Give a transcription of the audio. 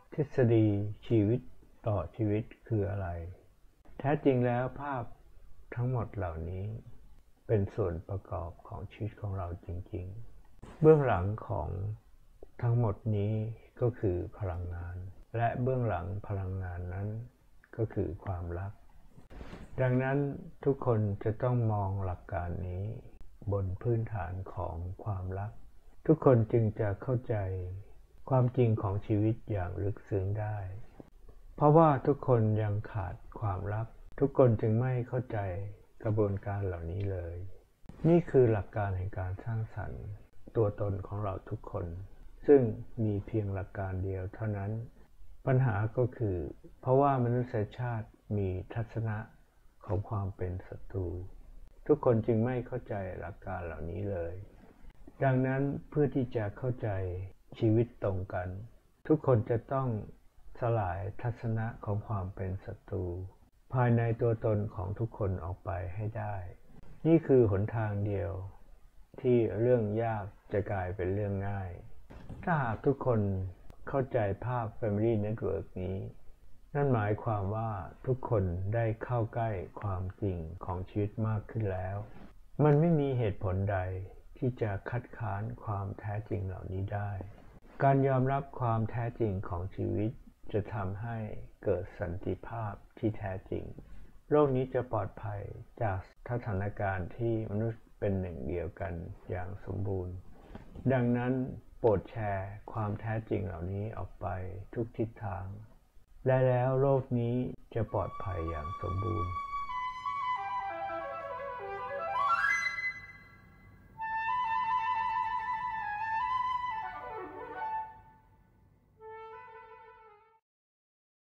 ทฤษฎีชีวิตต่อชีวิตคืออะไรแท้จริงแล้วภาพทั้งหมดเหล่านี้เป็นส่วนประกอบของชีวิตของเราจริงๆเบื้องหลังของทั้งหมดนี้ก็คือพลังงานและเบื้องหลังพลังงานนั้นก็คือความรักดังนั้นทุกคนจะต้องมองหลักการนี้บนพื้นฐานของความรักทุกคนจึงจะเข้าใจความจริงของชีวิตอย่างลึกซึ้งได้เพราะว่าทุกคนยังขาดความรักทุกคนจึงไม่เข้าใจกระบวนการเหล่านี้เลยนี่คือหลักการแห่งการสร้างสรรค์ตัวตนของเราทุกคนซึ่งมีเพียงหลักการเดียวเท่านั้นปัญหาก็คือเพราะว่ามนุษยชาติมีทัศนะของความเป็นศัตรูทุกคนจึงไม่เข้าใจหลักการเหล่านี้เลยดังนั้นเพื่อที่จะเข้าใจชีวิตตรงกันทุกคนจะต้องสลายทัศนะของความเป็นศัตรูภายในตัวตนของทุกคนออกไปให้ได้นี่คือหนทางเดียวที่เรื่องยากจะกลายเป็นเรื่องง่ายถ้าหากทุกคนเข้าใจภาพ Family Network นี้นั่นหมายความว่าทุกคนได้เข้าใกล้ความจริงของชีวิตมากขึ้นแล้วมันไม่มีเหตุผลใดที่จะคัดค้านความแท้จริงเหล่านี้ได้การยอมรับความแท้จริงของชีวิตจะทำให้เกิดสันติภาพที่แท้จริงโลกนี้จะปลอดภัยจากสถานการณ์ที่มนุษย์เป็นหนึ่งเดียวกันอย่างสมบูรณ์ดังนั้นโปรดแชร์ความแท้จริงเหล่านี้ออกไปทุกทิศทางและแล้วโลกนี้จะปลอดภัยอย่างสมบูรณ์